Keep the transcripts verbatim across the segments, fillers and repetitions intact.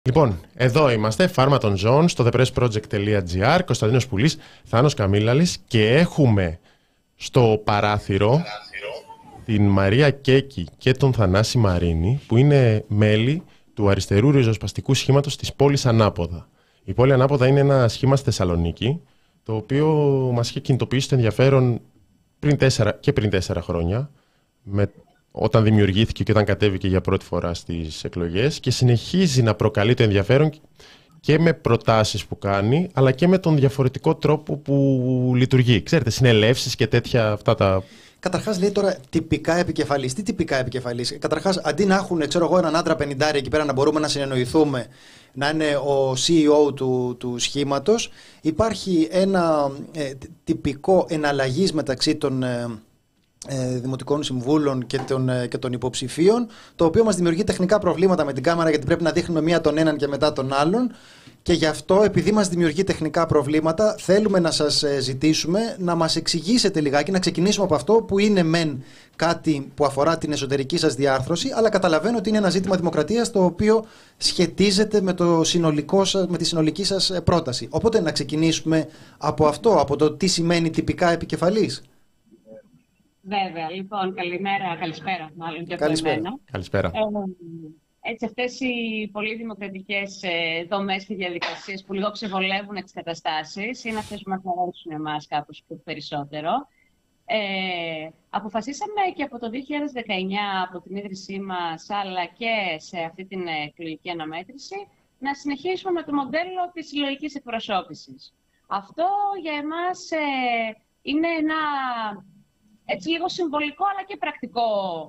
Λοιπόν, εδώ είμαστε, Pharma των Ζώων, στο the press project τελεία gr, Κωνσταντίνος Πουλής, Θάνος Καμίλαλης και έχουμε στο παράθυρο την Μαρία Κέκη και τον Θανάση Μαρίνη, που είναι μέλη του αριστερού ριζοσπαστικού σχήματος της πόλης Ανάποδα. Η πόλη Ανάποδα είναι ένα σχήμα στη Θεσσαλονίκη, το οποίο μας είχε κινητοποιήσει το ενδιαφέρον πριν τέσσερα, και πριν τέσσερα χρόνια, με, όταν δημιουργήθηκε και όταν κατέβηκε για πρώτη φορά στις εκλογές, και συνεχίζει να προκαλεί το ενδιαφέρον και με προτάσεις που κάνει, αλλά και με τον διαφορετικό τρόπο που λειτουργεί. Ξέρετε, συνελεύσεις και τέτοια αυτά τα... Καταρχάς λέει τώρα τυπικά επικεφαλής. Τι τυπικά επικεφαλής? Καταρχάς, αντί να έχουν, ξέρω εγώ, έναν άντρα πενηντάρι εκεί πέρα να μπορούμε να συνεννοηθούμε, να είναι ο σι ι ο του, του σχήματος, υπάρχει ένα ε, τυπικό εναλλαγής μεταξύ των ε, ε, δημοτικών συμβούλων και των, ε, και των υποψηφίων, το οποίο μας δημιουργεί τεχνικά προβλήματα με την κάμερα, γιατί πρέπει να δείχνουμε μία τον έναν και μετά τον άλλον. Και γι' αυτό, επειδή μας δημιουργεί τεχνικά προβλήματα, θέλουμε να σας ζητήσουμε να μας εξηγήσετε λιγάκι, να ξεκινήσουμε από αυτό που είναι μεν κάτι που αφορά την εσωτερική σας διάρθρωση, αλλά καταλαβαίνω ότι είναι ένα ζήτημα δημοκρατίας το οποίο σχετίζεται με, το συνολικό σας, με τη συνολική σας πρόταση. Οπότε να ξεκινήσουμε από αυτό, από το τι σημαίνει τυπικά επικεφαλής. Βέβαια. Λοιπόν, καλημέρα, καλησπέρα μάλλον και από Καλησπέρα. εμένα. Καλησπέρα. Ε, Έτσι, αυτές οι πολύ δημοκρατικές ε, δομές και διαδικασίες που λίγο ξεβολεύουν τις καταστάσεις είναι αυτές που μας αρέσουν εμάς κάπως περισσότερο. Ε, αποφασίσαμε και από το δύο χιλιάδες δεκαεννιά, από την ίδρυσή μας, αλλά και σε αυτή την εκλογική αναμέτρηση, να συνεχίσουμε με το μοντέλο της συλλογικής εκπροσώπησης. Αυτό για εμάς ε, είναι ένα έτσι λίγο συμβολικό αλλά και πρακτικό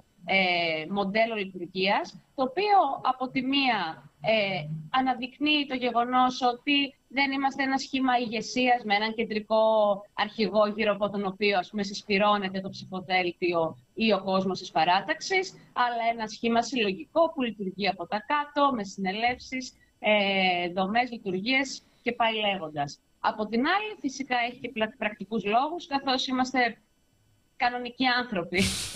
Ε, μοντέλο λειτουργίας, το οποίο από τη μία ε, αναδεικνύει το γεγονός ότι δεν είμαστε ένα σχήμα ηγεσίας με έναν κεντρικό αρχηγό γύρω από τον οποίο, ας πούμε, συσπυρώνεται το ψηφοδέλτιο ή ο κόσμος της παράταξης, αλλά ένα σχήμα συλλογικό που λειτουργεί από τα κάτω, με συνελεύσεις, ε, δομές, λειτουργίες και πάει λέγοντας. Από την άλλη, φυσικά έχει και πρακτικούς λόγους, καθώς είμαστε κανονικοί άνθρωποι,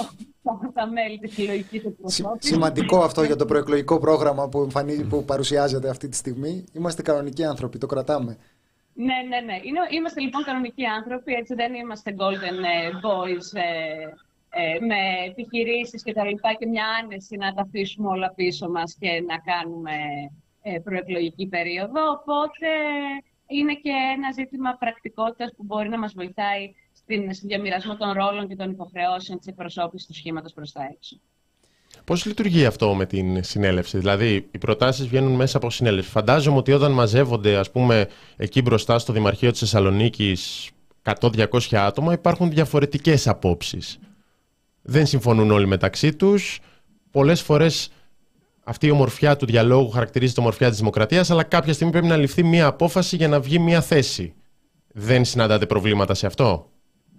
τα μέλη της συλλογικής εκπροσώπησης. Σημαντικό αυτό για το προεκλογικό πρόγραμμα που, εμφανίζει, που παρουσιάζεται αυτή τη στιγμή. Είμαστε κανονικοί άνθρωποι, το κρατάμε. Ναι, ναι, ναι. Είναι, είμαστε λοιπόν κανονικοί άνθρωποι, έτσι δεν είμαστε golden boys ε, ε, με επιχειρήσεις και τα λοιπά και μια άνεση να τα αφήσουμε όλα πίσω μας και να κάνουμε ε, προεκλογική περίοδο. Οπότε είναι και ένα ζήτημα πρακτικότητας που μπορεί να μας βοηθάει στην διαμοιρασμό των ρόλων και των υποχρεώσεων της εκπροσώπησης του σχήματος προς τα έξω. Πώς λειτουργεί αυτό με την συνέλευση? Δηλαδή, οι προτάσεις βγαίνουν μέσα από συνέλευση. Φαντάζομαι ότι όταν μαζεύονται, ας πούμε, εκεί μπροστά στο Δημαρχείο της Θεσσαλονίκης εκατό με διακόσια άτομα, υπάρχουν διαφορετικές απόψεις. Δεν συμφωνούν όλοι μεταξύ τους. Πολλές φορές αυτή η ομορφιά του διαλόγου χαρακτηρίζεται ομορφιά της δημοκρατίας, αλλά κάποια στιγμή πρέπει να ληφθεί μία απόφαση για να βγει μία θέση. Δεν συναντάτε προβλήματα σε αυτό?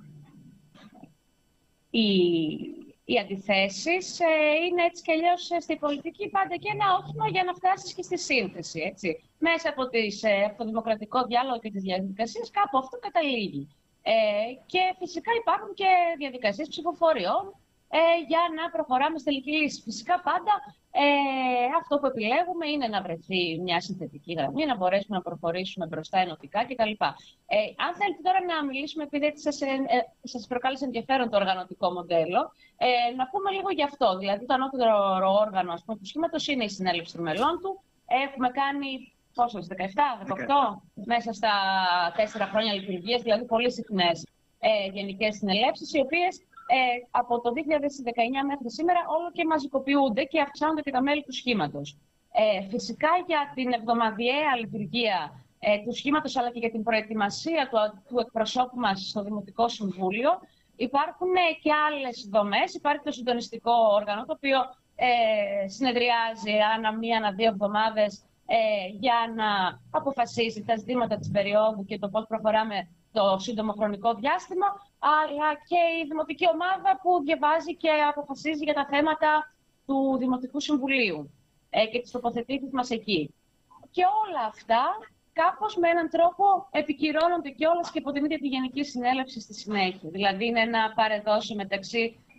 Οι, οι αντιθέσεις ε, είναι έτσι κι αλλιώς στη πολιτική πάντα και ένα όχημα για να φτάσεις και στη σύνθεση. Έτσι. Μέσα από, τις, ε, από το δημοκρατικό διάλογο και τις διαδικασίες κάπου αυτό καταλήγει. Ε, και φυσικά υπάρχουν και διαδικασίες ψηφοφοριών ε, για να προχωράμε στη τελική λύση. Φυσικά πάντα ε, αυτό που επιλέγουμε είναι να βρεθεί μια συνθετική γραμμή, να μπορέσουμε να προχωρήσουμε μπροστά ενωτικά κτλ. Ε, αν θέλετε τώρα να μιλήσουμε, επειδή σας, ε, σας προκάλεσε ενδιαφέρον το οργανωτικό μοντέλο, ε, να πούμε λίγο γι' αυτό. Δηλαδή, το ανώτερο όργανο, ας πούμε, του σχήματος είναι η συνέλευση των μελών του. Έχουμε κάνει πόσο, δεκαεπτά, δεκαοκτώ, μέσα στα τέσσερα χρόνια λειτουργίας, δηλαδή πολύ συχνές ε, γενικές συνελεύσεις, οι οποίες Ε, από το δύο χιλιάδες δεκαεννιά μέχρι σήμερα όλο και μαζικοποιούνται και αυξάνονται και τα μέλη του σχήματος. Ε, φυσικά για την εβδομαδιαία λειτουργία ε, του σχήματος, αλλά και για την προετοιμασία του, του εκπροσώπου μας στο Δημοτικό Συμβούλιο, υπάρχουν ε, και άλλες δομές. Υπάρχει το συντονιστικό όργανο, το οποίο ε, συνεδριάζει ανά μία, ανά δύο εβδομάδες ε, για να αποφασίσει τα ζητήματα της περίοδου και το πώς προχωράμε το σύντομο χρονικό διάστημα, αλλά και η δημοτική ομάδα που διαβάζει και αποφασίζει για τα θέματα του Δημοτικού Συμβουλίου ε, και τις τοποθετήσεις μας εκεί. Και όλα αυτά κάπως με έναν τρόπο επικυρώνονται κιόλας και από την ίδια τη Γενική Συνέλευση στη συνέχεια. Δηλαδή είναι ένα παρεδώσιο μεταξύ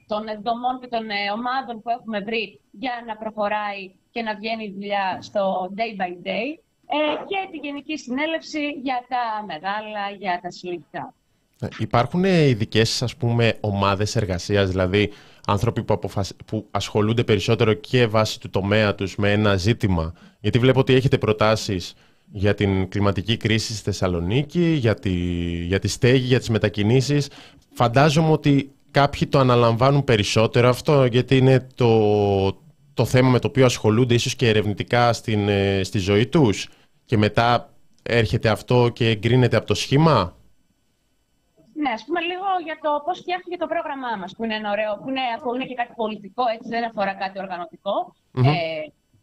των δομών και των ε, ομάδων που έχουμε βρει για να προχωράει και να βγαίνει η δουλειά στο day by day ε, και τη Γενική Συνέλευση για τα μεγάλα, για τα συλλογικά. Υπάρχουν ειδικές, ας πούμε, ομάδες εργασίας, δηλαδή άνθρωποι που, αποφασ... που ασχολούνται περισσότερο και βάσει του τομέα τους με ένα ζήτημα? Γιατί βλέπω ότι έχετε προτάσεις για την κλιματική κρίση στη Θεσσαλονίκη, για τη, για τη στέγη, για τις μετακινήσεις. Φαντάζομαι ότι κάποιοι το αναλαμβάνουν περισσότερο αυτό, γιατί είναι το, το θέμα με το οποίο ασχολούνται ίσως και ερευνητικά στην, στη ζωή τους, και μετά έρχεται αυτό και εγκρίνεται από το σχήμα. Ναι, ας πούμε λίγο για το πώς φτιάχτηκε το πρόγραμμά μας, που είναι ένα ωραίο, που είναι, που είναι και κάτι πολιτικό, έτσι, δεν αφορά κάτι οργανωτικό. Mm-hmm. Ε,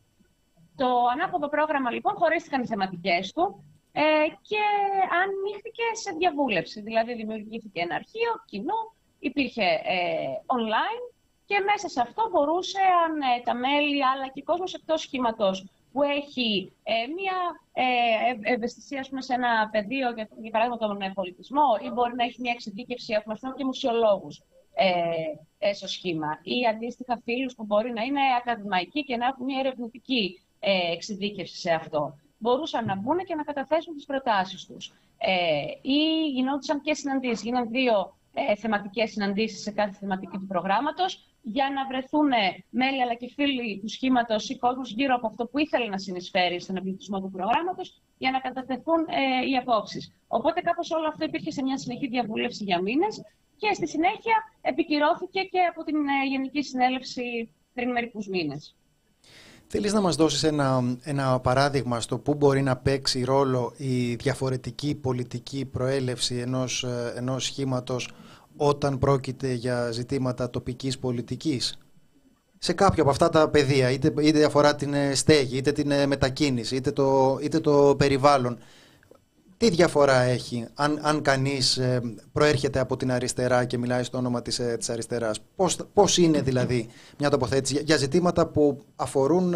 το ανάποδο πρόγραμμα, λοιπόν, χωρίστηκαν οι θεματικές του ε, και ανοίχθηκε σε διαβούλευση. Δηλαδή, δημιουργήθηκε ένα αρχείο κοινό, υπήρχε ε, online και μέσα σε αυτό μπορούσαν ε, τα μέλη, αλλά και κόσμος εκτός σχήματος, που έχει ε, μία ε, ευαισθησία, ας πούμε, σε ένα πεδίο, για, για παράδειγμα τον ε, πολιτισμό, ή μπορεί να έχει μία εξειδίκευση, έχουμε και μουσιολόγους ε, ε, στο σχήμα, ή αντίστοιχα φίλους που μπορεί να είναι ακαδημαϊκοί και να έχουν μία ερευνητική ε, εξειδίκευση σε αυτό. Μπορούσαν να μπουν και να καταθέσουν τις προτάσεις τους. Ε, ή γινόντουσαν και συναντήσεις. Γίναν δύο ε, θεματικές συναντήσεις σε κάθε θεματική του προγράμματος, για να βρεθούν μέλη αλλά και φίλοι του σχήματος ή κόσμος γύρω από αυτό που ήθελε να συνεισφέρει στον εμπλουτισμό του προγράμματος, για να κατατεθούν ε, οι απόψεις. Οπότε κάπως όλο αυτό υπήρχε σε μια συνεχή διαβούλευση για μήνες και στη συνέχεια επικυρώθηκε και από την ε, Γενική Συνέλευση πριν μερικούς μήνες. Θέλεις να μας δώσεις ένα, ένα παράδειγμα στο πού μπορεί να παίξει ρόλο η διαφορετική πολιτική προέλευση ενός, ενός σχήματος όταν πρόκειται για ζητήματα τοπικής πολιτικής? Σε κάποια από αυτά τα πεδία, είτε, είτε αφορά την στέγη, είτε την μετακίνηση, είτε το, είτε το περιβάλλον. Τι διαφορά έχει αν, αν κανείς προέρχεται από την αριστερά και μιλάει στο όνομα της, της αριστεράς? Πώς, πώς είναι δηλαδή μια τοποθέτηση για, για ζητήματα που αφορούν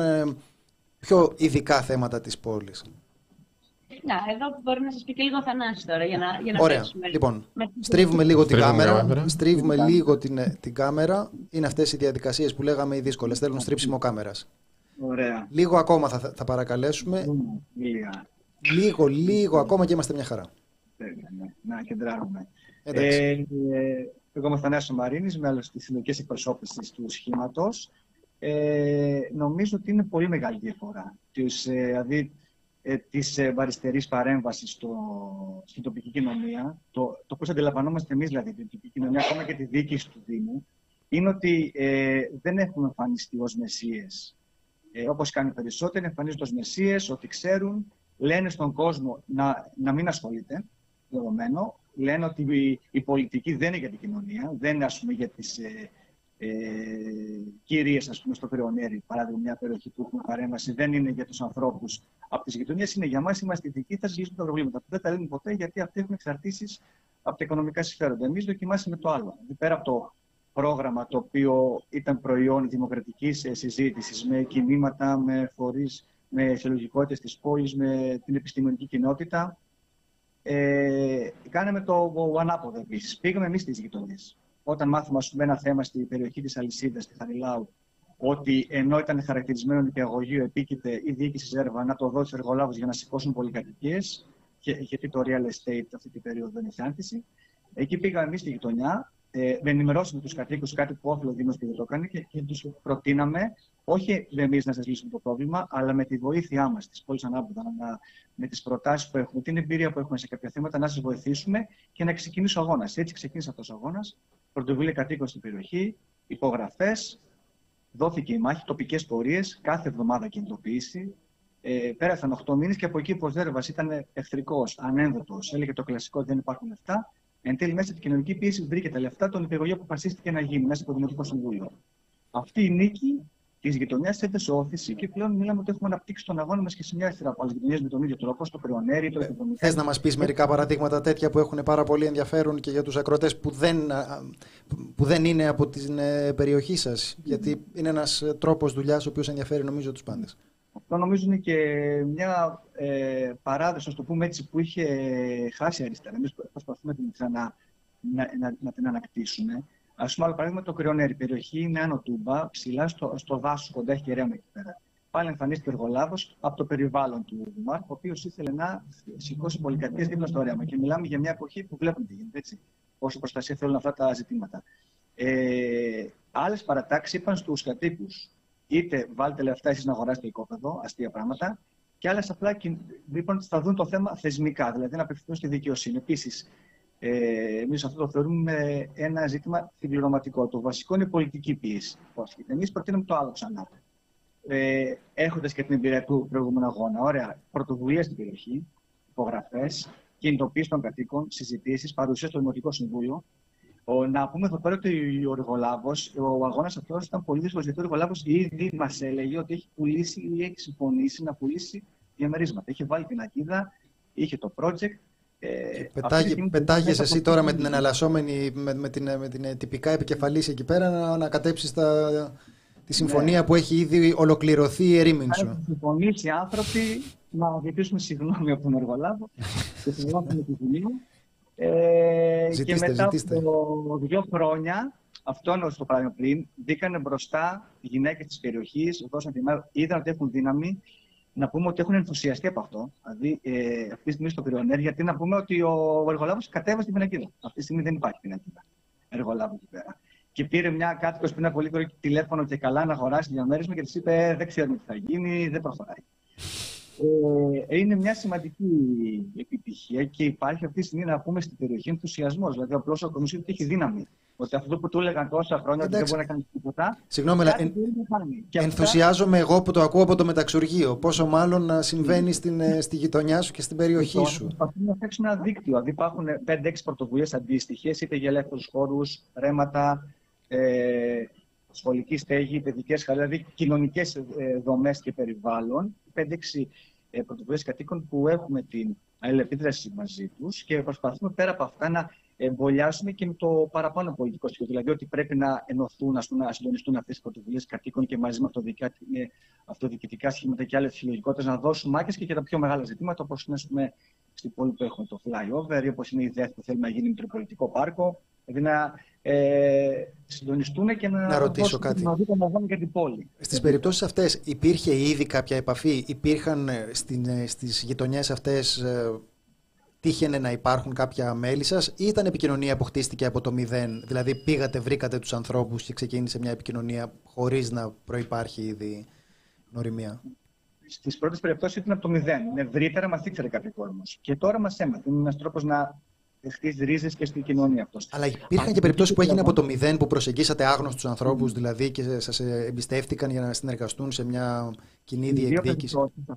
πιο ειδικά θέματα της πόλης? Να, εδώ μπορεί να σας πει και λίγο ο Θανάσης τώρα για να, για να Ωραία. πέσουμε. Λοιπόν, με... στρίβουμε λίγο την κάμερα. κάμερα. Στρίβουμε λίγο την, την κάμερα. Είναι αυτές οι διαδικασίες που λέγαμε οι δύσκολες. Θέλουν στρίψιμο κάμερας. Ωραία. Λίγο ακόμα θα, θα παρακαλέσουμε. Λίγα. Λίγο, λίγο ακόμα και είμαστε μια χαρά. Ναι, να κεντράρουμε. Ε, ε, εγώ είμαι ο Θανάσης Μαρίνης, μέλος της συλλογικής εκπροσώπησης του σχήματος. Ε, νομίζω ότι είναι πολύ μεγάλη διαφορά. Τους, ε, δηλαδή, ε, της ε, αριστερής παρέμβασης στο, στην τοπική κοινωνία, το, το πώς αντιλαμβανόμαστε εμείς δηλαδή την τοπική κοινωνία, ακόμα και τη διοίκηση του Δήμου, είναι ότι ε, δεν έχουν εμφανιστεί ως μεσίες. Ε, όπως κάνουν περισσότεροι, εμφανίζονται ως μεσίες, ότι ξέρουν, λένε στον κόσμο να, να μην ασχολείται, δεδομένο. Λένε ότι η, η πολιτική δεν είναι για την κοινωνία, δεν είναι, ας πούμε, για τις ε, ε, κυρίες, ας πούμε, στο Κρεονέρι, παράδειγμα, μια περιοχή που έχουμε παρέμβαση, δεν είναι για τους ανθρώπους από τις γειτονιές, είναι για μας, είμαστε ειδικοί, θα λύσουμε τα προβλήματα. Δεν τα λύνουν ποτέ, γιατί αυτοί έχουν εξαρτήσεις από τα οικονομικά συμφέροντα. Εμείς δοκιμάσαμε το άλλο. Πέρα από το πρόγραμμα, το οποίο ήταν προϊόν δημοκρατικής συζήτησης, με κινήματα, με φορείς, με συλλογικότητες της πόλης, με την επιστημονική κοινότητα. Ε, κάναμε το ανάποδο επίσης. Πήγαμε εμείς στις γειτονιές. Όταν μάθαμε, ας πούμε, ένα θέμα στη περιοχή της Αλυσίδας, στη Χαριλάου, ότι ενώ ήταν χαρακτηρισμένο νηπιαγωγείο, επίκειται η διοίκηση Ζέρβα να το δώσει στους εργολάβους για να σηκώσουν πολυκατοικίες, γιατί το real estate αυτή την περίοδο δεν έχει άνθηση. Εκεί πήγαμε εμείς στη γειτονιά. Ε, με ενημερώσουμε τους κατοίκους, κάτι που όφελε ο Δήμος και δεν το έκανε, και, και τους προτείναμε, όχι εμείς να σας λύσουμε το πρόβλημα, αλλά με τη βοήθειά μας, της πόλης ανάποδα, να, με τις προτάσεις που έχουμε, την εμπειρία που έχουμε σε κάποια θέματα, να σας βοηθήσουμε και να ξεκινήσει ο αγώνας. Έτσι ξεκίνησε αυτός ο αγώνας. Πρωτοβουλία κατοίκων στην περιοχή, υπογραφές, δόθηκε η μάχη, τοπικές πορείες, κάθε εβδομάδα κινητοποίηση. Ε, πέρασαν οκτώ μήνες και από εκεί ο Ζέρβας ήταν εχθρικός, ανένδοτος, έλεγε το κλασικό: δεν υπάρχουν λεφτά. Εν τέλει, μέσα στην κοινωνική πίεση βρήκε τα λεφτά, τον υπηαγωγείο που αποφασίστηκε να γίνει μέσα από το Δημοτικό Συμβούλιο. Αυτή η νίκη τη γειτονιά έδωσε όθηση και πλέον μιλάμε ότι έχουμε αναπτύξει τον αγώνα μας και σε μια σειρά από άλλες γειτονιές με τον ίδιο τρόπο, στο Κρεονέρι, το Ιδρυμικό. Θες να μας πεις μερικά παραδείγματα τέτοια που έχουν πάρα πολύ ενδιαφέρον και για τους ακροατές που δεν, που δεν είναι από την περιοχή σας? Mm-hmm. Γιατί είναι ένας τρόπος δουλειάς ο οποίος ενδιαφέρει, νομίζω, τους πάντες. Αυτό νομίζω είναι και μια ε, παράδοση, να το πούμε έτσι, που είχε χάσει η αριστερά. Εμείς προσπαθούμε την ξανά, να, να, να την ανακτήσουμε. Ας πούμε, άλλο παράδειγμα, το Κρυονέρι. Η περιοχή είναι άνω Τούμπα, ψηλά στο, στο δάσο, κοντά έχει Ρέμα εκεί πέρα. Πάλι εμφανίστηκε ο εργολάβος από το περιβάλλον του Δημάρχου, ο οποίος ήθελε να σηκώσει πολυκατοικίες δίπλα στο Ρέμα. Και μιλάμε για μια εποχή που βλέπουμε τι γίνεται, έτσι. Πόσο προστασία θέλουν αυτά τα ζητήματα. Ε, άλλες παρατάξεις είπαν στους κατοίκους, είτε βάλτε λεφτά εσείς να αγοράσετε οικόπεδο, αστεία πράγματα, και άλλες απλά είπαν ότι θα δουν το θέμα θεσμικά, δηλαδή να απευθυνθούν στη δικαιοσύνη. Επίσης, ε, εμείς αυτό το θεωρούμε ένα ζήτημα συμπληρωματικό. Το βασικό είναι η πολιτική πίεση. Εμείς προτείνουμε το άλλο ξανά. Ε, έχοντας και την εμπειρία του προηγούμενου αγώνα, ωραία, πρωτοβουλία στην περιοχή, υπογραφές, κινητοποίηση των κατοίκων, συζητήσεις, παρουσία στο Δημοτικό Συμβούλιο. Ο, να πούμε εδώ πέρα ότι ο εργολάβος, ο αγώνας αυτός ήταν πολύ δύσκολος, γιατί ο εργολάβος ήδη μας έλεγε ότι έχει πουλήσει ή έχει συμφωνήσει να πουλήσει διαμερίσματα. Είχε βάλει την αγίδα, είχε το project. Ε, πετάγει, πετάγεις εσύ τώρα με την εναλλασσόμενη, με, με, την, με την τυπικά επικεφαλής εκεί πέρα να ανακατέψεις τα, τη συμφωνία, ναι, που έχει ήδη ολοκληρωθεί η ερήμην σου. Έχουν συμφωνήσει οι άνθρωποι να ζητήσουμε συγγνώμη από τον εργολάβο και συγγνώμη τη δουλειά. Ε, ζητήστε, και μετά ζητήστε. από δύο χρόνια, αυτό είναι το πράγμα πριν, μπήκαν μπροστά οι γυναίκες της περιοχής, δώσαν τη μέρα, είδαν ότι έχουν δύναμη. Να πούμε ότι έχουν ενθουσιαστεί από αυτό. Δηλαδή, ε, αυτή τη στιγμή στο Κρυονέρι, γιατί να πούμε ότι ο εργολάβος κατέβασε την πινακίδα. Αυτή τη στιγμή δεν υπάρχει πινακίδα εργολάβου εκεί πέρα. Και πήρε μια κάτοικος πριν από πολύ καιρό τηλέφωνο και καλά να αγοράσει διαμέρισμα και της είπε: δεν ξέρουμε τι θα γίνει, δεν προχωράει. Ε, είναι μια σημαντική επιτυχία και υπάρχει αυτή τη στιγμή, να πούμε, στην περιοχή ενθουσιασμός. Δηλαδή, ο πλώσος κομισιόν έχει δύναμη. Ότι αυτό που του έλεγαν τόσα χρόνια ότι δεν μπορεί να κάνει τίποτα. Συγγνώμη, αλλά εν... ενθουσιάζομαι αυτά... εγώ που το ακούω από το μεταξουργείο. Πόσο μάλλον να συμβαίνει στην, στη γειτονιά σου και στην περιοχή σου. Προσπαθούμε να φτιάξουμε ένα δίκτυο. Δηλαδή, υπάρχουν πέντε έξι πρωτοβουλίες αντίστοιχες, είτε για ελεύθερους χώρους, ρέματα, ε, σχολική στέγη, παιδικές χαρές, δηλαδή κοινωνικές ε, δομές και περιβάλλον. πέντε έξι ε, πρωτοβουλίες κατοίκων που έχουμε την αλληλεπίδραση μαζί τους και προσπαθούμε πέρα από αυτά να εμβολιάσουμε και με το παραπάνω πολιτικό στοιχείο. Δηλαδή ότι πρέπει να ενωθούν, ας πούμε, να συντονιστούν αυτές οι πρωτοβουλίες κατοίκων και μαζί με αυτοδιοικητικά σχήματα και άλλες συλλογικότητες να δώσουν μάχες και για τα πιο μεγάλα ζητήματα, όπως είναι, ας πούμε, στην πόλη που έχουμε το flyover ή όπως είναι η ΔΕΘ που θέλουμε να γίνει Μητροπολιτικό Πάρκο. Δηλαδή να ε, συντονιστούν και να, να ρωτήσω κάτι. Να δουν να για την πόλη. Στις περιπτώσεις αυτές υπήρχε ήδη κάποια επαφή, υπήρχαν στην, στις γειτονιές αυτές. Τύχαινε να υπάρχουν κάποια μέλη σας ή ήταν επικοινωνία που χτίστηκε από το μηδέν? Δηλαδή πήγατε, βρήκατε τους ανθρώπους και ξεκίνησε μια επικοινωνία χωρίς να προϋπάρχει ήδη γνωριμία? Στις πρώτες περιπτώσεις ήταν από το μηδέν. Ευρύτερα μας ήξερε κάποιο κόσμος. Και τώρα μας έμαθε. Είναι ένας τρόπος να χτίσει ρίζες και στην κοινωνία αυτός. Αλλά υπήρχαν και περιπτώσεις που έγινε από το μηδέν, που προσεγγίσατε άγνωστους ανθρώπους, mm. δηλαδή, και σας εμπιστεύτηκαν για να συνεργαστούν σε μια κοινή διεκδίκηση?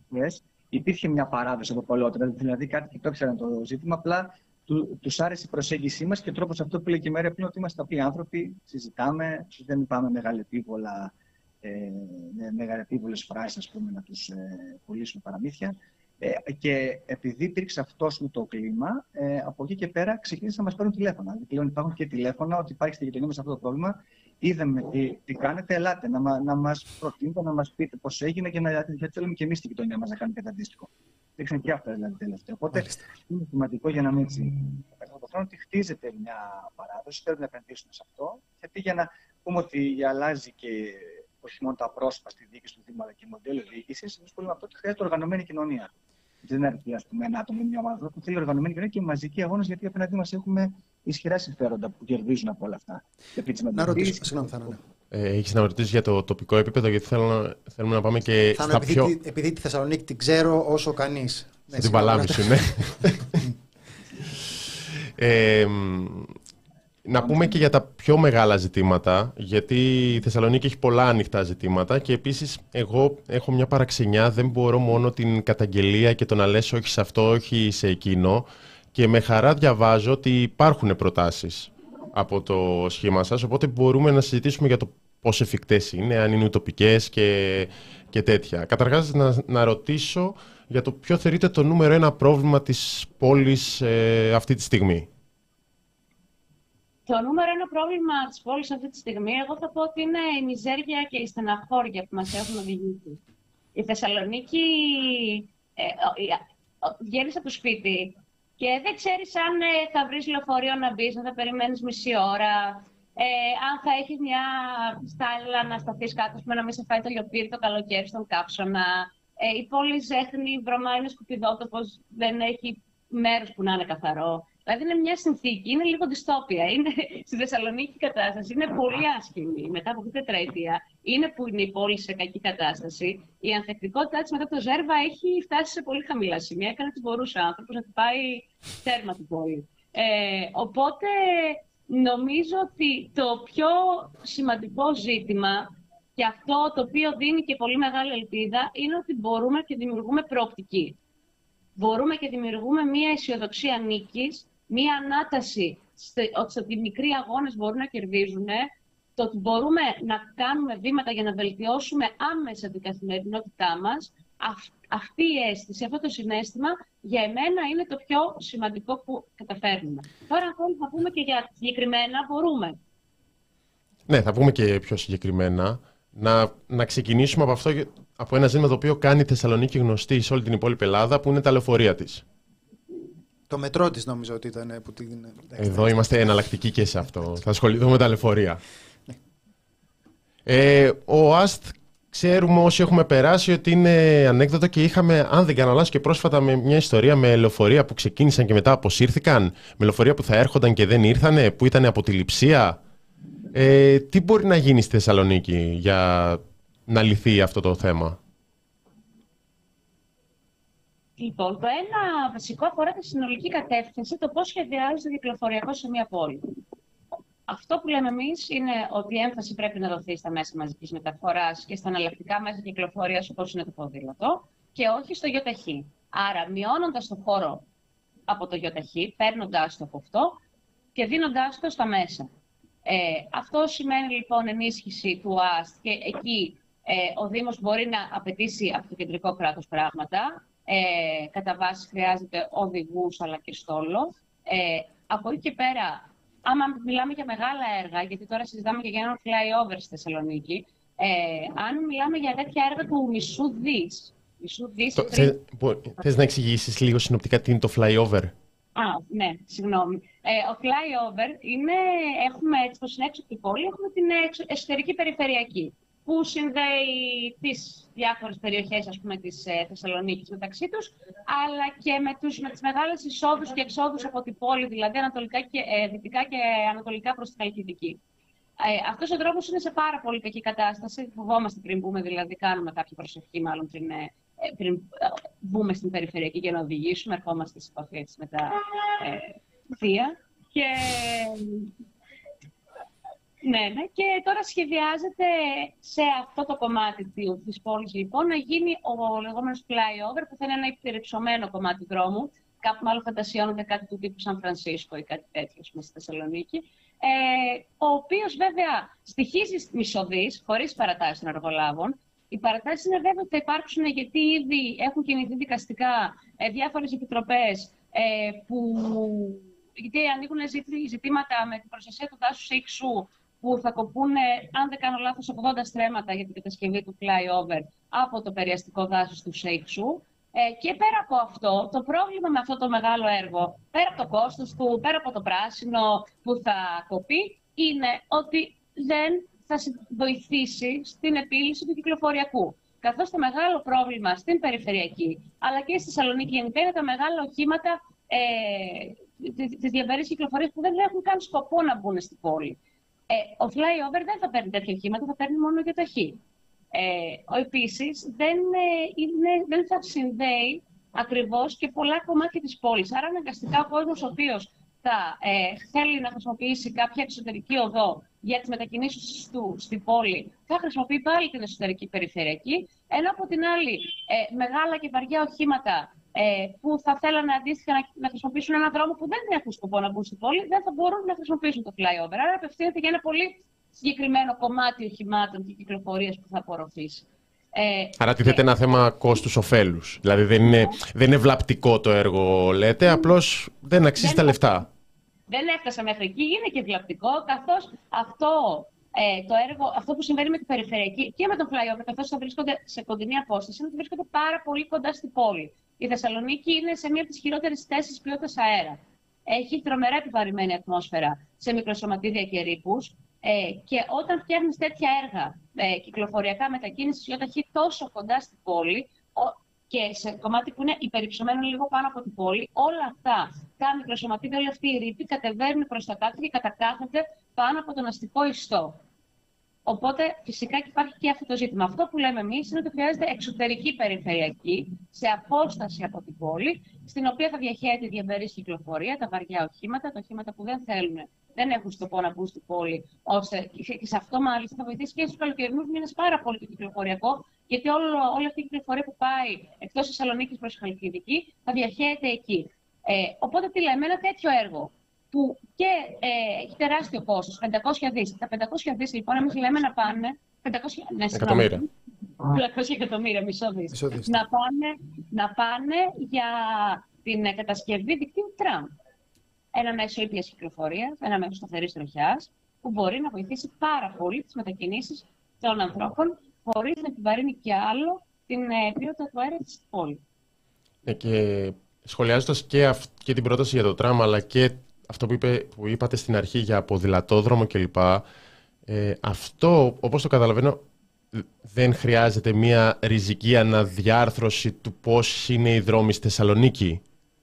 Υπήρχε μια παράδοση από πολλότερα, δηλαδή κάτι που το ήξεραν το ζήτημα, απλά του, τους άρεσε η προσέγγιση μας και τρόπος αυτό που λέει και η Μαρία πριν, ότι είμαστε απλοί άνθρωποι, συζητάμε, δεν είπαμε μεγαλεπίβολα, ε, μεγαλεπίβολες φράσεις, ας πούμε, να τους ε, πουλήσουμε παραμύθια. Ε, και επειδή υπήρξε αυτό με το κλίμα, ε, από εκεί και πέρα ξεκίνησαν να μας παίρνουν τηλέφωνα. Δηλαδή, πλέον υπάρχουν και τηλέφωνα ότι υπάρχει στη γειτονιά μας αυτό το πρόβλημα. Είδαμε τι, τι κάνετε, ελάτε να, να μας προτείνετε, να μας πείτε πώς έγινε και να θέλουμε και εμείς στη γειτονιά μας να κάνουμε κάτι αντίστοιχο. Δείξαν και αυτά δηλαδή τελευταία. Οπότε Μάλιστα. είναι σημαντικό για να μην έτσι. Το χρόνο ότι χτίζεται μια παράδοση, θέλουμε να επενδύσουμε σε αυτό. Γιατί για να πούμε ότι αλλάζει και όχι μόνο τα πρόσωπα στη διοίκηση του Δήμου, αλλά και μοντέλο διοίκηση, εμεί που λέμε αυτό ότι χρειάζεται οργανωμένη κοινωνία. Δεν έρθει, ας πούμε, ένα άτομο ή μια ομάδα που θέλει οργανωμένη κοινωνία και μαζική αγώνα, γιατί απέναντί μας έχουμε ισχυρά συμφέροντα που κερδίζουν από όλα αυτά. Να ρωτήσω, συγγνώμη, θα είναι. Ε, έχεις να με ρωτήσεις για το τοπικό επίπεδο, γιατί θέλω, θέλουμε να πάμε και θα στα επειδή, πιο... επειδή τη Θεσσαλονίκη την ξέρω όσο κανείς. Στην παλάμη σου, ναι. ε, να πούμε και για τα πιο μεγάλα ζητήματα, γιατί η Θεσσαλονίκη έχει πολλά ανοιχτά ζητήματα και επίσης εγώ έχω μια παραξενιά, δεν μπορώ μόνο την καταγγελία και το να λες όχι σε αυτό, όχι σε εκείνο, και με χαρά διαβάζω ότι υπάρχουν προτάσεις από το σχήμα σας, οπότε μπορούμε να συζητήσουμε για το πώς εφικτές είναι, αν είναι ουτοπικές και, και τέτοια. Καταρχάς να, να ρωτήσω για το ποιο θεωρείτε το νούμερο ένα πρόβλημα της πόλης ε, αυτή τη στιγμή. Το νούμερο ένα πρόβλημα της πόλης αυτή τη στιγμή, εγώ θα πω ότι είναι η μιζέρια και η στεναχώρια που μας έχουν οδηγήσει. Η Θεσσαλονίκη, ε, ε, βγαίνεις από το σπίτι και δεν ξέρεις αν ε, θα βρεις λεωφορείο να μπεις, αν θα περιμένεις μισή ώρα. Ε, αν θα έχεις μια στάλα να σταθείς κάτω, να μην σε φάει το λιοπύρι το καλοκαίρι στον καύσωνα. Ε, η πόλη ζέχνει, βρωμά, είναι σκουπιδότοπος, δεν έχει μέρος που να είναι καθαρό. Δηλαδή είναι μια συνθήκη, είναι λίγο δυστόπια. Είναι, στη Θεσσαλονίκη η κατάσταση είναι πολύ άσχημη μετά από αυτή την τετραετία. Είναι που είναι η πόλη σε κακή κατάσταση. Η ανθεκτικότητά της μετά το Ζέρβα έχει φτάσει σε πολύ χαμηλά σημεία. Έκανε ό,τι μπορούσε ο άνθρωπος να πάει τέρμα την πόλη. Ε, οπότε νομίζω ότι το πιο σημαντικό ζήτημα και αυτό το οποίο δίνει και πολύ μεγάλη ελπίδα είναι ότι μπορούμε και δημιουργούμε προοπτική. Μπορούμε και δημιουργούμε μία αισιοδοξία νίκης, μία ανάταση ότι οι μικροί αγώνες μπορούν να κερδίζουν, το ότι μπορούμε να κάνουμε βήματα για να βελτιώσουμε άμεσα την καθημερινότητά μας. Αυτή η αίσθηση, αυτό το συναίσθημα, για εμένα είναι το πιο σημαντικό που καταφέρνουμε. Τώρα, αν θέλουμε να πούμε και για συγκεκριμένα, μπορούμε. Ναι, θα πούμε και πιο συγκεκριμένα. Να, να ξεκινήσουμε από, αυτό, από ένα ζήτημα το οποίο κάνει η Θεσσαλονίκη γνωστή σε όλη την υπόλοιπη Ελλάδα, που είναι τα λεωφορεία της. Το μετρό της νομίζω ότι ήταν που την... Εδώ είμαστε εναλλακτικοί και σε αυτό. Θα ασχοληθούμε με τα λεωφορεία. ε, ο ΑΣΤ, ξέρουμε όσοι έχουμε περάσει ότι είναι ανέκδοτο και είχαμε, αν δεν κάνω λάθος, και πρόσφατα με μια ιστορία με λεωφορεία που ξεκίνησαν και μετά αποσύρθηκαν, με λεωφορεία που θα έρχονταν και δεν ήρθανε, που ήταν από τη λειψία. Ε, τι μπορεί να γίνει στη Θεσσαλονίκη για να λυθεί αυτό το θέμα? Λοιπόν, το ένα βασικό αφορά τη συνολική κατεύθυνση, το πώς σχεδιάζεται το κυκλοφοριακό σε μια πόλη. Αυτό που λέμε εμείς είναι ότι η έμφαση πρέπει να δοθεί στα μέσα μαζικής μεταφοράς και στα εναλλακτικά μέσα κυκλοφορίας, όπως είναι το ποδήλατο, και όχι στο ΙΟΤΑΧΗ. Άρα, μειώνοντας το χώρο από το ΙΟΤΑΧΗ, παίρνοντας το από αυτό και δίνοντάς το στα μέσα. Ε, αυτό σημαίνει λοιπόν ενίσχυση του ΑΣΤ και εκεί ε, ο Δήμος μπορεί να απαιτήσει από το κεντρικό κράτος πράγματα. Ε, κατά βάση χρειάζεται οδηγούς αλλά και στόλο. Ε, από εκεί και πέρα, άμα μιλάμε για μεγάλα έργα, γιατί τώρα συζητάμε και για ένα flyover στη Θεσσαλονίκη, ε, αν μιλάμε για τέτοια έργα του μισού δις. Μισού δις το, θε, θες να εξηγήσεις λίγο συνοπτικά τι είναι το flyover? Α, ναι, συγγνώμη. Ε, ο flyover είναι, έχουμε έτσι πως είναι έξω από την πόλη, έχουμε την εσωτερική περιφερειακή, που συνδέει τις διάφορες περιοχές, ας πούμε, της ε, Θεσσαλονίκης μεταξύ τους, αλλά και με, τους, με τις μεγάλες εισόδους και εξόδους από την πόλη, δηλαδή ανατολικά και, ε, δυτικά και ανατολικά προς την Χαλκιδική. Ε, αυτός ο τρόπος είναι σε πάρα πολύ κακή κατάσταση. Φοβόμαστε πριν μπούμε, δηλαδή κάνουμε κάποια προσευχή μάλλον πριν, ε, πριν μπούμε στην περιφερειακή για να οδηγήσουμε. Ερχόμαστε σε επαφή με τα ε, θεία. Και... Ναι, ναι, και τώρα σχεδιάζεται σε αυτό το κομμάτι της πόλης λοιπόν να γίνει ο λεγόμενος flyover, που θα είναι ένα υπερυψωμένο κομμάτι δρόμου. Κάπου μάλλον φαντασιώνονται κάτι του τύπου Σαν Φρανσίσκο ή κάτι τέτοιο στη Θεσσαλονίκη. Ε, ο οποίος βέβαια στοιχίζει μισοδείς, χωρίς παρατάσεις των εργολάβων. Οι παρατάσεις είναι βέβαια ότι θα υπάρξουν, γιατί ήδη έχουν κινηθεί δικαστικά ε, διάφορες επιτροπές ε, που. Γιατί ανοίγουν ζητήματα με την προστασία του δάσους ήξου, που θα κοπούν, αν δεν κάνω λάθος, ογδόντα στρέμματα για την κατασκευή του flyover από το περιαστικό δάσος του Σέιξου. Ε, και πέρα από αυτό, το πρόβλημα με αυτό το μεγάλο έργο, πέρα από το κόστος του, πέρα από το πράσινο που θα κοπεί, είναι ότι δεν θα βοηθήσει στην επίλυση του κυκλοφοριακού. Καθώς το μεγάλο πρόβλημα στην περιφερειακή, αλλά και στη Θεσσαλονίκη γενικά, είναι τα μεγάλα οχήματα ε, της διαβέρειας κυκλοφορίας που δεν έχουν καν σκοπό να μπουν στην πόλη. Ε, ο flyover δεν θα παίρνει τέτοια οχήματα, θα παίρνει μόνο ΙΟΤΑΧΗ. Ε, επίσης, δεν, ε, είναι, δεν θα συνδέει ακριβώς και πολλά κομμάτια της πόλης. Άρα, αναγκαστικά, ο κόσμος ο οποίος θα ε, θέλει να χρησιμοποιήσει κάποια εξωτερική οδό για τις μετακινήσεις του στην πόλη, θα χρησιμοποιεί πάλι την εσωτερική περιφερειακή, ενώ από την άλλη ε, μεγάλα και βαριά οχήματα ε, που θα θέλανε αντίστοιχα να, να χρησιμοποιήσουν έναν δρόμο που δεν έχουν σκοπό να μπουν στην πόλη, δεν θα μπορούν να χρησιμοποιήσουν το flyover. Άρα απευθύνεται για ένα πολύ συγκεκριμένο κομμάτι οχημάτων και κυκλοφορίας που θα απορροφήσει. Ε, Άρα τίθεται ε, ένα θέμα κόστους-οφέλους. Δηλαδή δεν είναι, δεν είναι βλαπτικό το έργο, λέτε, απλώς δεν αξίζει δεν τα λεφτά. Δεν έφτασα μέχρι εκεί, είναι και βλαπτικό, καθώς αυτό, ε, το έργο, αυτό που συμβαίνει με την περιφερειακή και με τον flyover, καθώς θα βρίσκονται σε κοντινή απόσταση, είναι ότι βρίσκονται πάρα πολύ κοντά στην πόλη. Η Θεσσαλονίκη είναι σε μία από τις χειρότερες θέσεις ποιότητας αέρα. έχει τρομερά επιβαρημένη ατμόσφαιρα σε μικροσωματίδια και ρήπους. Ε, και όταν φτιάχνεις τέτοια έργα ε, κυκλοφοριακά μετακίνησης ιοταχή τόσο κοντά στην πόλη ο, και σε κομμάτι που είναι υπερυψωμένο λίγο πάνω από την πόλη, όλα αυτά τα μικροσωματίδια, όλοι αυτοί οι ρήποι κατεβαίνουν προς τα κάτω και κατακάθονται πάνω από τον αστικό ιστό. Οπότε φυσικά και υπάρχει και αυτό το ζήτημα. Αυτό που λέμε εμείς είναι ότι χρειάζεται εξωτερική περιφερειακή, σε απόσταση από την πόλη, στην οποία θα διαχέεται η διαβερής κυκλοφορία, τα βαριά οχήματα, τα οχήματα που δεν θέλουν, δεν έχουν σκοπό να μπουν στην πόλη, ώστε και σε αυτό μάλιστα θα βοηθήσει και στους καλοκαιρινούς μήνες πάρα πολύ το κυκλοφοριακό, γιατί όλο, όλη αυτή η κυκλοφορία που πάει εκτός Θεσσαλονίκης προς Χαλκιδική θα διαχέεται εκεί. Ε, οπότε τι λέμε, ένα τέτοιο έργο που και ε, έχει τεράστιο κόστος, πεντακόσια δισεκατομμύρια. Τα πεντακόσια δισεκατομμύρια λοιπόν εμείς λέμε να πάνε πεντακόσια ναι, εκατομμύρια. πεντακόσια εκατομμύρια, μισό δις. Να πάνε, να πάνε για την κατασκευή δικτύου τραμ. Ένα μέσο ήπιας κυκλοφορίας, ένα μέσο σταθερής τροχιάς, που μπορεί να βοηθήσει πάρα πολύ τις μετακινήσεις των ανθρώπων, χωρίς να επιβαρύνει κι άλλο την ποιότητα του αέρα της πόλης. Ε, και σχολιάζοντας και, αυ... και την πρόταση για το τραμ, αλλά και αυτό που, είπε, που είπατε στην αρχή για ποδηλατόδρομο κλπ. Ε, αυτό, όπως το καταλαβαίνω, δεν χρειάζεται μια ριζική αναδιάρθρωση του πώς είναι οι δρόμοι στη Θεσσαλονίκη.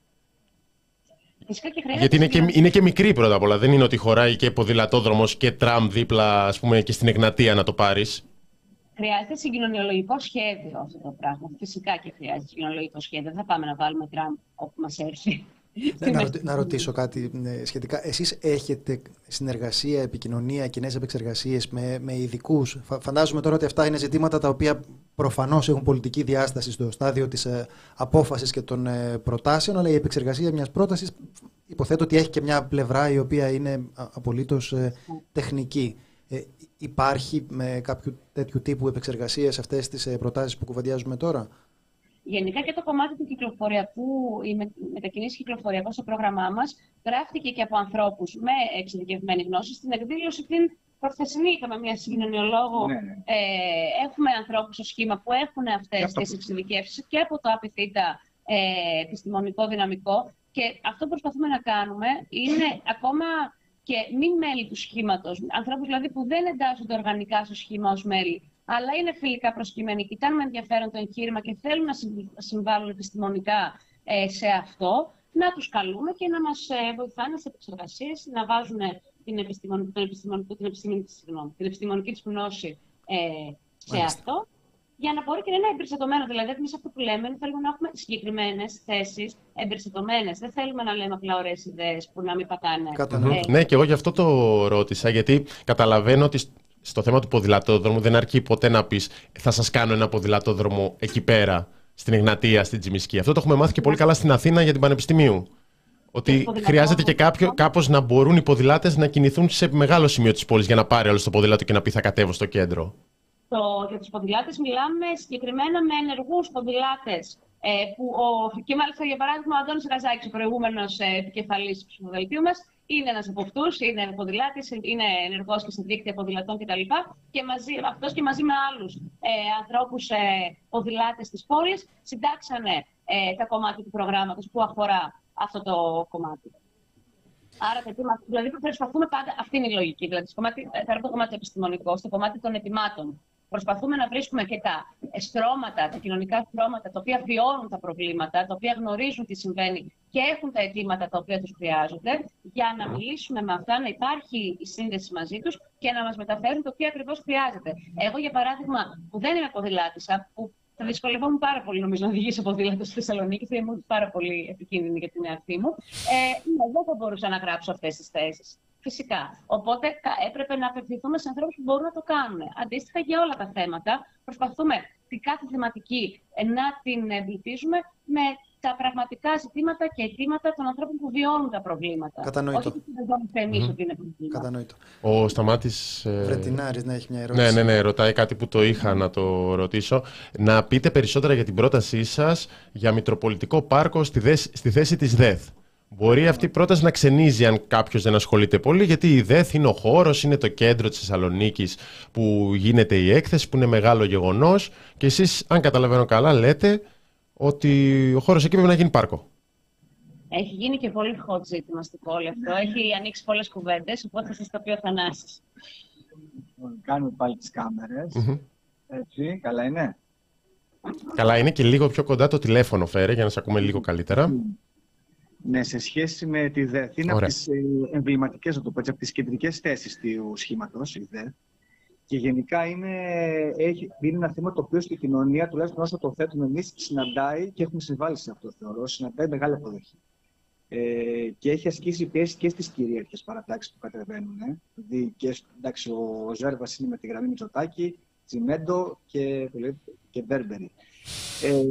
Γιατί είναι και, είναι και μικρή πρώτα απ' όλα. Δεν είναι ότι χωράει και ποδηλατόδρομος και τραμ δίπλα, ας πούμε, και στην Εγνατία να το πάρεις. Χρειάζεται συγκοινωνιολογικό σχέδιο αυτό το πράγμα. Φυσικά και χρειάζεται συγκοινωνιολογικό σχέδιο. Δεν θα πάμε να βάλουμε τραμ όπου μας έρθει. Ναι, να, να ρωτήσω κάτι σχετικά. Εσείς έχετε συνεργασία, επικοινωνία, κοινές επεξεργασίες με, με ειδικούς? Φαντάζομαι τώρα ότι αυτά είναι ζητήματα τα οποία προφανώς έχουν πολιτική διάσταση στο στάδιο της ε, απόφασης και των ε, προτάσεων, αλλά η επεξεργασία μιας πρότασης υποθέτω ότι έχει και μια πλευρά η οποία είναι απολύτως ε, τεχνική. Ε, υπάρχει με κάποιο τέτοιου τύπου επεξεργασίες αυτές τις ε, προτάσεις που κουβεντιάζουμε τώρα? Γενικά και το κομμάτι του κυκλοφοριακού, η μετακινήση κυκλοφοριακό στο πρόγραμμά μας γράφτηκε και από ανθρώπους με εξειδικευμένη γνώση. Στην εκδήλωση την προχθεσινή είχαμε μια συγκοινωνιολόγο. Ναι, ναι. Ε, έχουμε ανθρώπους στο σχήμα που έχουν αυτές τις εξειδικεύσεις και από το ΑΠΙΘΙΤΑ ε, επιστημονικό δυναμικό. Και αυτό που προσπαθούμε να κάνουμε είναι ακόμα και μη μέλη του σχήματος, ανθρώπους δηλαδή που δεν εντάσσονται οργανικά στο σχήμα ως μέλη, αλλά είναι φιλικά προσκύμενοι, κοιτάνε με ενδιαφέρον το εγχείρημα και θέλουν να συμβάλλουν επιστημονικά ε, σε αυτό, να τους καλούμε και να μας ε, βοηθάνε σε επεξεργασίες, να βάζουν την επιστημονική, την επιστημονική, την επιστημονική, συγγνώμη, την επιστημονική της γνώση ε, σε Μάλιστα. αυτό, για να μπορεί και να είναι εμπεριστατωμένο. Δηλαδή, εμείς αυτό που λέμε, θέλουμε να έχουμε συγκεκριμένες θέσεις εμπεριστατωμένες. Δεν θέλουμε να λέμε απλά ωραίες ιδέες που να μην πατάνε. Ε, ναι, και εγώ γι' αυτό το ρώτησα, γιατί καταλαβαίνω ότι στο θέμα του ποδηλατόδρομου δεν αρκεί ποτέ να πεις θα σας κάνω ένα ποδηλατόδρομο εκεί πέρα, στην Εγνατία, στην Τσιμισκή. Αυτό το έχουμε μάθει και πολύ καλά στην Αθήνα για την Πανεπιστημίου. Ότι χρειάζεται και κάποιο, κάπως να μπορούν οι ποδηλάτες να κινηθούν σε μεγάλο σημείο της πόλης για να πάρει όλο το ποδήλατο και να πει θα κατέβω στο κέντρο. Το, για τους ποδηλάτες μιλάμε συγκεκριμένα με ενεργούς ποδηλάτες. Ε, που ο, και μάλιστα για παράδειγμα ο Αντώνης Ραζάκης, ο προηγούμενος ε, επικεφαλής του ψηφοδελτίου μας, είναι ένας από αυτούς, είναι ποδηλάτης, είναι ενεργός και σε δίκτυα ποδηλατών κτλ. Και μαζί, αυτός και μαζί με άλλους ε, ανθρώπους ε, ποδηλάτες της πόλης συντάξανε ε, τα κομμάτια του προγράμματος που αφορά αυτό το κομμάτι. Άρα, δηλαδή, προσπαθούμε πάντα, αυτή είναι η λογική. Δηλαδή, στο κομμάτι, θα το κομμάτι επιστημονικό, στο κομμάτι των ετοιμάτων. Προσπαθούμε να βρίσκουμε και τα στρώματα, τα κοινωνικά στρώματα, τα οποία βιώνουν τα προβλήματα, τα οποία γνωρίζουν τι συμβαίνει και έχουν τα αιτήματα τα οποία τους χρειάζονται, για να μιλήσουμε με αυτά, να υπάρχει η σύνδεση μαζί τους και να μας μεταφέρουν το τι ακριβώς χρειάζεται. Εγώ, για παράδειγμα, που δεν είμαι ποδηλάτησα, που θα δυσκολευόμουν πάρα πολύ νομίζω να οδηγήσω ποδήλατο στη Θεσσαλονίκη, θα ήμουν πάρα πολύ επικίνδυνη για την εαυτή μου, ε, δεν θα μπορούσα να γράψω αυτές τις θέσεις. Φυσικά. Οπότε έπρεπε να απευθυνθούμε σε ανθρώπους που μπορούν να το κάνουν. Αντίστοιχα για όλα τα θέματα, προσπαθούμε την κάθε θεματική να την εμπλουτίζουμε με τα πραγματικά ζητήματα και αιτήματα των ανθρώπων που βιώνουν τα προβλήματα. Κατανοητό. Όχι που δεν εμείς mm-hmm. ότι είναι προβλήματα. Κατανοητο. Ο Σταμάτης ε... Βρετινάρης να έχει μια ερώτηση. Ναι, ναι, ναι, ρωτάει κάτι που το είχα να το ρωτήσω. Να πείτε περισσότερα για την πρότασή σας για Μητροπολιτικό Πάρκο στη, δες, στη θέση της ΔΕΘ. Μπορεί αυτή η πρόταση να ξενίζει αν κάποιος δεν ασχολείται πολύ, γιατί η ΔΕΘ είναι ο χώρος, είναι το κέντρο της Θεσσαλονίκης που γίνεται η έκθεση, που είναι μεγάλο γεγονός και εσείς, αν καταλαβαίνω καλά, λέτε ότι ο χώρος εκεί πρέπει να γίνει πάρκο. Έχει γίνει και πολύ hot ζήτημα στην πόλη αυτό. Έχει ανοίξει πολλές κουβέντες, οπότε θα σας τα πει ο Θανάσης. Κάνουμε πάλι τις κάμερες. Mm-hmm. Έτσι, καλά είναι. Καλά είναι και λίγο πιο κοντά το τηλέφωνο φέρε για να σε ακούμε λίγο καλύτερα. Ναι, σε σχέση με τη ΔΕΘ, είναι από τις εμβληματικές, να το πω έτσι, από τις κεντρικές θέσεις του σχήματος, η ΔΕΘ. Και γενικά είναι, έχει, είναι ένα θέμα το οποίο στην κοινωνία, τουλάχιστον όσο το θέτουμε εμείς, συναντάει και έχουμε συμβάλει σε αυτό, θεωρώ, συναντάει μεγάλη αποδοχή. Ε, και έχει ασκήσει πιέσει και στις κυρίαρχες παρατάξεις που κατεβαίνουν. Ε. Δηλαδή, και, εντάξει, ο Ζέρβας είναι με τη γραμμή Μητσοτάκη, Τσιμέντο και, και Μπέρμπερι. Ε,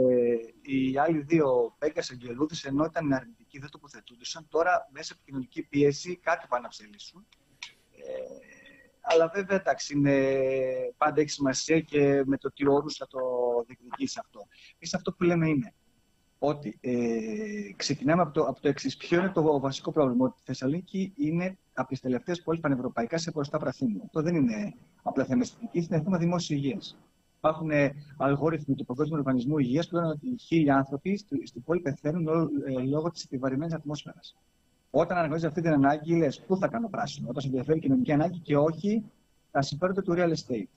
οι άλλοι δύο, Πέγκας, Αγγελούδης, ενώ ήταν αρνητικοί, δεν τοποθετούνταν. Τώρα, μέσα από κοινωνική πίεση, κάτι πάνε να ψελίσουν. Ε, αλλά βέβαια, εντάξει, είναι, πάντα έχει σημασία και με το τι όρους θα το διεκδικήσει αυτό. Εμείς αυτό που λέμε είναι ότι ε, ξεκινάμε από το, από το εξής. Ποιο είναι το βασικό πρόβλημα? Ότι η Θεσσαλονίκη είναι από τις τελευταίες πόλεις πανευρωπαϊκά σε ποσοστά πρασίνου. Αυτό δεν είναι απλά θέμα αισθητικής, είναι θέμα δημόσιας υγείας. Υπάρχουν αλγόριθμοι του Παγκόσμιου Οργανισμού Υγείας που λένε ότι χίλιοι άνθρωποι στην πόλη πεθαίνουν λόγω της επιβαρημένης ατμόσφαιρας. Όταν αναγνωρίζεις αυτή την ανάγκη, λες πού θα κάνω πράσινο, όταν σε ενδιαφέρει η κοινωνική ανάγκη και όχι τα συμφέροντα του real estate.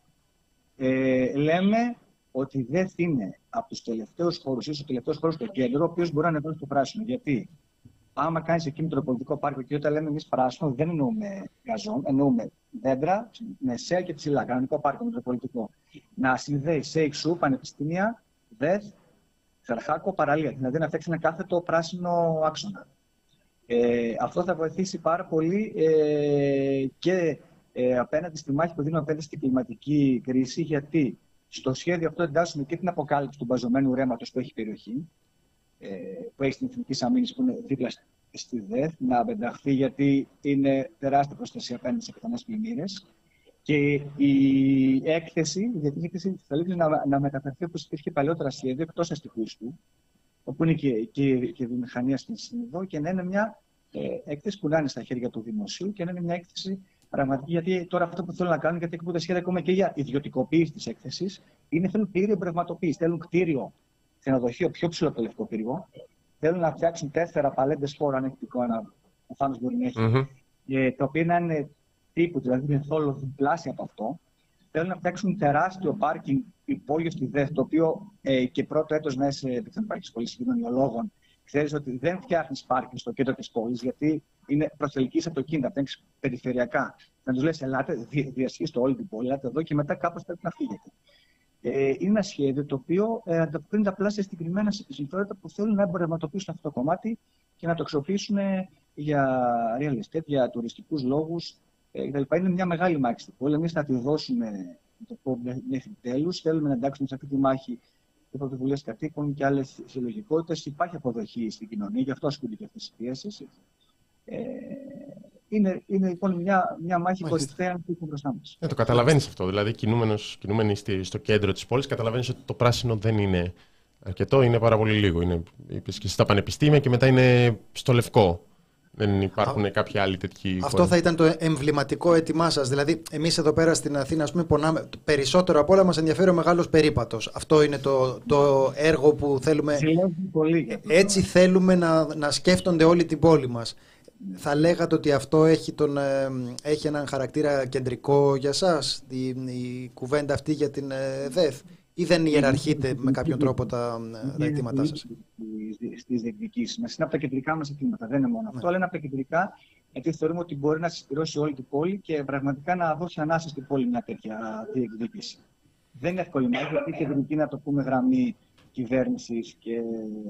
Ε, λέμε ότι δεν είναι από τους τελευταίους χώρους, ίσως ο τελευταίος χώρος στο κέντρο, ο οποίος μπορεί να ανεβαίνει στο πράσινο. Γιατί άμα κάνεις εκεί μετροπολιτικό πάρκο, και όταν λέμε εμείς πράσινο, δεν εννοούμε γαζόν, εννοούμε δέντρα, μεσαία και ψηλά, κανονικό πάρκο μετροπολιτικό. Να συνδέει σε εξού, πανεπιστήμια, ΔΕΘ, Θερχάκο, παραλία. Δηλαδή να φτιάξει ένα κάθετο πράσινο άξονα. Ε, αυτό θα βοηθήσει πάρα πολύ ε, και ε, απέναντι στη μάχη που δίνουμε απέναντι στην κλιματική κρίση, γιατί στο σχέδιο αυτό εντάσσουμε και την αποκάλυψη του μπαζωμένου ρέματος που έχει η περιοχή, ε, που έχει στην Εθνική Αμήνης, που είναι δίπλα στη ΔΕΘ, να απενταχθεί, γιατί είναι τεράστια προστασία απέναντι σε πιθανές πλημμύρες. Και η έκθεση, η διεθνή έκθεση, θα λέει να, να μεταφερθεί όπως υπήρχε παλαιότερα σχέδιο, εκτός αστικούς του, όπου είναι και, και, και βιομηχανία στην Συνδό, και να είναι μια ε, έκθεση που να είναι στα χέρια του δημοσίου και να είναι μια έκθεση πραγματική. Γιατί τώρα αυτό που θέλουν να κάνουν, γιατί εκπούνται σχέδια ακόμα και για ιδιωτικοποίηση της έκθεσης, είναι θέλουν πλήρη εμπορευματοποίηση. Θέλουν κτίριο, ξενοδοχείο πιο ψηλό από το Λευκό Πύργο. Θέλουν να φτιάξουν τέσσερα παλέντες φόρου, αν έχει εικόνα, ο Θάνος μπορεί να έχει, mm-hmm. ε, τα οποία να είναι τύπου, δηλαδή μεθόλου διπλάσια από αυτό. Θέλουν να φτιάξουν τεράστιο πάρκινγκ υπόγειο στη ΔΕΘ, το οποίο ε, και πρώτο έτος να είσαι επεξεργασιακή σχολή κοινωνιολόγων. Ξέρεις ότι δεν φτιάχνεις πάρκινγκ στο κέντρο της πόλης, γιατί είναι προσελκύεις αυτοκίνητα, φτιάχνεις περιφερειακά. Να τους λες, ελάτε, διασχίστε όλη την πόλη, ελάτε εδώ και μετά κάπως πρέπει να φύγετε. Ε, είναι ένα σχέδιο το οποίο ε, ανταποκρίνεται απλά σε συγκεκριμένα συμφέροντα που θέλουν να εμπορευματοποιήσουν αυτό το κομμάτι και να το αξιοποιήσουν για real estate, για τουριστικούς λόγους ε, κτλ. Είναι μια μεγάλη μάχη στην πόλη. Εμείς θα τη δώσουμε το πω, μέχρι τέλους. Θέλουμε να εντάξουμε σε αυτή τη μάχη και πρωτοβουλίες κατοίκων και άλλες συλλογικότητες. Υπάρχει αποδοχή στην κοινωνία, γι' αυτό ασκούνται και αυτές οι πιέσεις. Ε, είναι, είναι λοιπόν μια, μια μάχη κορυφαία που έχουμε μπροστά μας. Ε, το καταλαβαίνεις αυτό. Δηλαδή, κινούμενοι στο κέντρο της πόλης, καταλαβαίνεις ότι το πράσινο δεν είναι αρκετό, είναι πάρα πολύ λίγο. Είναι και στα πανεπιστήμια και μετά είναι στο Λευκό. Δεν υπάρχουν Α, κάποιοι άλλοι τέτοιοι. Αυτό χώροι. Θα ήταν το εμβληματικό αίτημά σας. Δηλαδή, εμείς εδώ πέρα στην Αθήνα, ας πούμε, πονάμε. Περισσότερο απ' όλα μας ενδιαφέρει ο μεγάλος περίπατος. Αυτό είναι το, το έργο που θέλουμε. Πολύ. Έτσι θέλουμε να, να σκέφτονται όλη την πόλη μας. Θα λέγατε ότι αυτό έχει, τον, έχει έναν χαρακτήρα κεντρικό για σας, η, η κουβέντα αυτή για την ΔΕΘ, ή δεν ιεραρχείτε με κάποιον τρόπο τα αιτήματά σας? Στις διεκδικήσεις μας. Είναι από τα κεντρικά μας αιτήματα, δεν είναι μόνο αυτό, αλλά είναι από τα κεντρικά, γιατί θεωρούμε ότι μπορεί να συσπηρώσει όλη την πόλη και πραγματικά να δώσει ανάσα στην πόλη μια τέτοια διεκδίκηση. Δεν είναι εύκολη μάχη, γιατί η κεντρική, να το πούμε, γραμμή κυβέρνησης και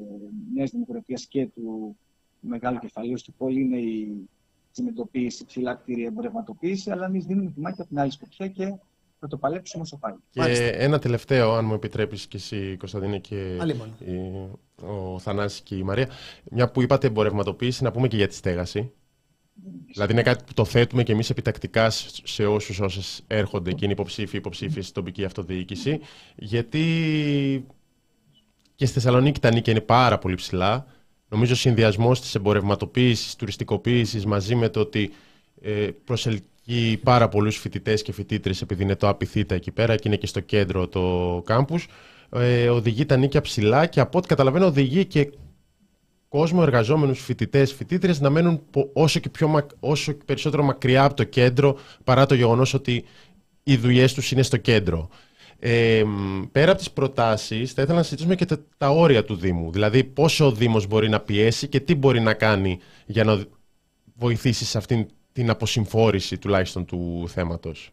Νέας Δημοκρατίας και του μεγάλου κεφαλαίου στην πόλη είναι η συμμετοποίηση, ψηλά κτίρια, εμπορευματοποίηση, αλλά εμείς δίνουμε τη μάχη από την άλλη σκοπιά και θα το παλέψουμε όσο πάει. Και Μάλιστα. Ένα τελευταίο, αν μου επιτρέπεις και εσύ, Κωνσταντίνε, και η, ο Θανάσης και η Μαρία. Μια που είπατε εμπορευματοποίηση, να πούμε και για τη στέγαση. Δηλαδή είναι κάτι που το θέτουμε και εμείς επιτακτικά σε όσους όσες έρχονται και είναι υποψήφοι, υποψήφοι στην τοπική αυτοδιοίκηση. Γιατί και στη Θεσσαλονίκη τα νίκια είναι πάρα πολύ ψηλά. Νομίζω ο συνδυασμός της εμπορευματοποίησης, τουριστικοποίησης, μαζί με το ότι ε, προσελκύει πάρα πολλούς φοιτητές και φοιτήτρες, επειδή είναι το Απιθύτα εκεί πέρα και είναι και στο κέντρο το κάμπους, ε, οδηγεί τα νίκια ψηλά και από ό,τι καταλαβαίνω οδηγεί και κόσμο, εργαζόμενους, φοιτητές, φοιτήτριες να μένουν όσο και, πιο, όσο και περισσότερο μακριά από το κέντρο, παρά το γεγονός ότι οι δουλειές τους είναι στο κέντρο. Ε, πέρα από τις προτάσεις, θα ήθελα να συζητήσουμε και τα, τα όρια του Δήμου. Δηλαδή, πόσο ο Δήμος μπορεί να πιέσει και τι μπορεί να κάνει για να βοηθήσει σε αυτήν την αποσυμφόρηση τουλάχιστον του θέματος.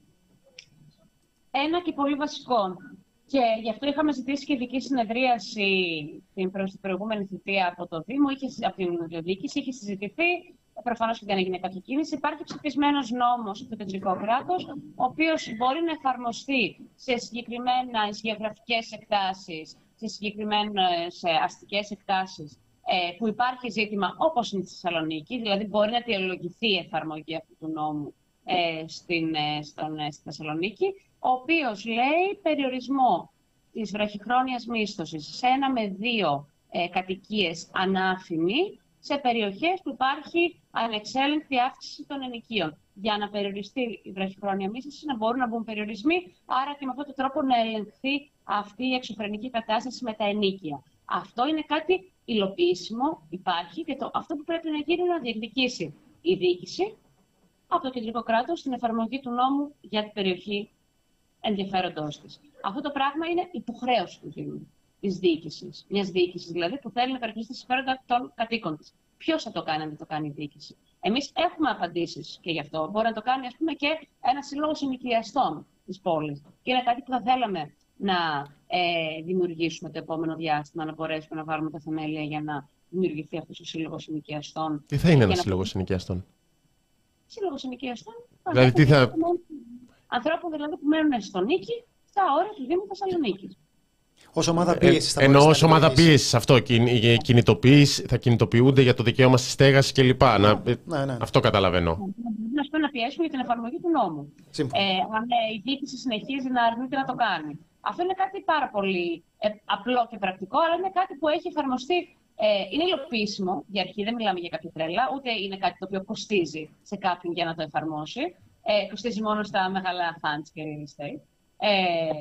Ένα και πολύ βασικό. Και γι' αυτό είχαμε ζητήσει και ειδική συνεδρίαση την προηγούμενη θητεία από το Δήμο, είχε, από την διοίκηση, είχε συζητηθεί. Προφανώς και δεν έγινε κάποια κίνηση. Υπάρχει ψηφισμένος νόμος στο κεντρικό κράτος, ο οποίος μπορεί να εφαρμοστεί σε συγκεκριμένες γεωγραφικές εκτάσεις, σε συγκεκριμένες αστικές εκτάσεις, που υπάρχει ζήτημα όπως είναι στη Θεσσαλονίκη, δηλαδή μπορεί να αιτιολογηθεί η εφαρμογή αυτού του νόμου στην, στον, στη Θεσσαλονίκη, ο οποίος λέει περιορισμό της βραχυχρόνιας μίσθωσης σε ένα με δύο ε, κατοικίες ανάφημη, σε περιοχές που υπάρχει ανεξέλεγκτη αύξηση των ενοικίων. Για να περιοριστεί η βραχυχρόνια μίσθωση, να μπορούν να μπουν περιορισμοί, άρα και με αυτόν τον τρόπο να ελεγχθεί αυτή η εξωφρενική κατάσταση με τα ενοίκια. Αυτό είναι κάτι υλοποιήσιμο, υπάρχει, και το, αυτό που πρέπει να γίνει είναι να διεκδικήσει η διοίκηση από το κεντρικό κράτος στην εφαρμογή του νόμου για την περιοχή ενδιαφέροντός της. Αυτό το πράγμα είναι υποχρέωση του Δήμου, της διοίκησης. Μιας διοίκησης δηλαδή που θέλει να περιορίσει τα συμφέροντα των κατοίκων της. Ποιος θα το κάνει αν δεν το κάνει η διοίκηση? Εμείς έχουμε απαντήσεις και γι' αυτό. Μπορεί να το κάνει, ας πούμε, και ένα σύλλογο ενοικιαστών της πόλης. Και είναι κάτι που θα θέλαμε να ε, δημιουργήσουμε το επόμενο διάστημα, να μπορέσουμε να βάλουμε τα θεμέλια για να δημιουργηθεί αυτός ο σύλλογος ενοικιαστών. Τι θα είναι ένας σύλλογος ενοικιαστών? Σύλλογος ενοικιαστών. Δηλαδή, τι θα... Ανθρώπων δηλαδή που μένουν στον Νίκη, στα όρια του Δήμου Θεσσαλονίκης. Ως ομάδα πίεσης. Ε, εννοώ ως ομάδα πίεσης αυτό. Κινητοποίηση, θα κινητοποιούνται για το δικαίωμα στη στέγαση κλπ. Ναι, ναι, ναι, ναι. Αυτό καταλαβαίνω. Να πούμε να πιέσουμε για την εφαρμογή του νόμου. Ε, αν ε, η διοίκηση συνεχίζει να αρνείται να το κάνει. Αυτό είναι κάτι πάρα πολύ ε, απλό και πρακτικό, αλλά είναι κάτι που έχει εφαρμοστεί. Ε, είναι υλοποιήσιμο για αρχή, δεν μιλάμε για κάποια τρέλα, ούτε είναι κάτι το οποίο κοστίζει σε κάποιον για να το εφαρμόσει. Ε, κοστίζει μόνο στα μεγάλα funds και real estate. Ε,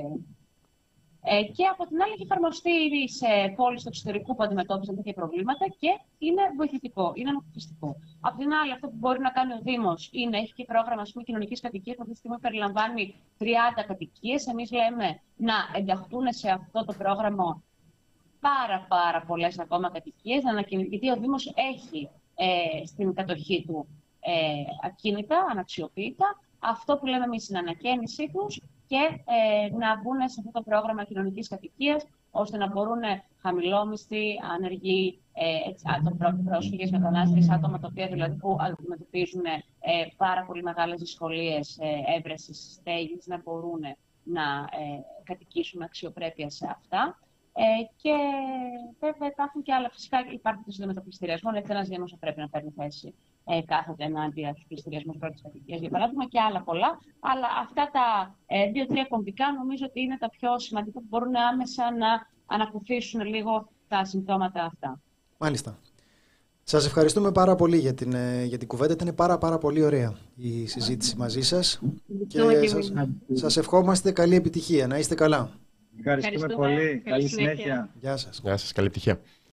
ε, και από την άλλη έχει εφαρμοστεί σε πόλεις του εξωτερικού που αντιμετώπισαν τέτοια προβλήματα και είναι βοηθητικό, είναι αναπτυστικό. Από την άλλη, αυτό που μπορεί να κάνει ο Δήμος είναι, έχει και πρόγραμμα κοινωνικής κατοικίας που αυτή τη στιγμή περιλαμβάνει τριάντα κατοικίες. Εμείς λέμε να ενταχθούν σε αυτό το πρόγραμμα πάρα πάρα πολλές ακόμα κατοικίες, γιατί ο Δήμος έχει ε, στην κατοχή του ε, ακίνητα, αναξιοποίητα, αυτό που λέμε εμείς είναι ανακαίνισή τους και ε, να μπουν σε αυτό το πρόγραμμα κοινωνικής κατοικίας, ώστε να μπορούν χαμηλόμισθοι, άνεργοι, ε, πρόσφυγες, μετανάστες, άτομα τα οποία δηλαδή που αντιμετωπίζουν ε, πάρα πολύ μεγάλες δυσκολίες ε, έβρεσης στέγης, να μπορούν να ε, κατοικήσουν αξιοπρέπεια σε αυτά. Ε, και βέβαια υπάρχουν και άλλα. Φυσικά υπάρχουν και συντομία των πληστηριασμών. Έτσι, ένας Δήμος θα πρέπει να παίρνει θέση ε, κάθεται ενάντια στους πληστηριασμούς πρώτης κατοικίας, για παράδειγμα, και άλλα πολλά. Αλλά αυτά τα ε, δύο-τρία κομβικά νομίζω ότι είναι τα πιο σημαντικά που μπορούν άμεσα να ανακουφίσουν λίγο τα συμπτώματα αυτά. Μάλιστα. Σας ευχαριστούμε πάρα πολύ για την, για την κουβέντα. Ήταν πάρα, πάρα πολύ ωραία η συζήτηση μαζί σας. Και σας, σας ευχόμαστε καλή επιτυχία. Να είστε καλά. Ευχαριστούμε πολύ. Καλή συνέχεια. Γεια σας. Γεια σας. Καλή επιτυχία.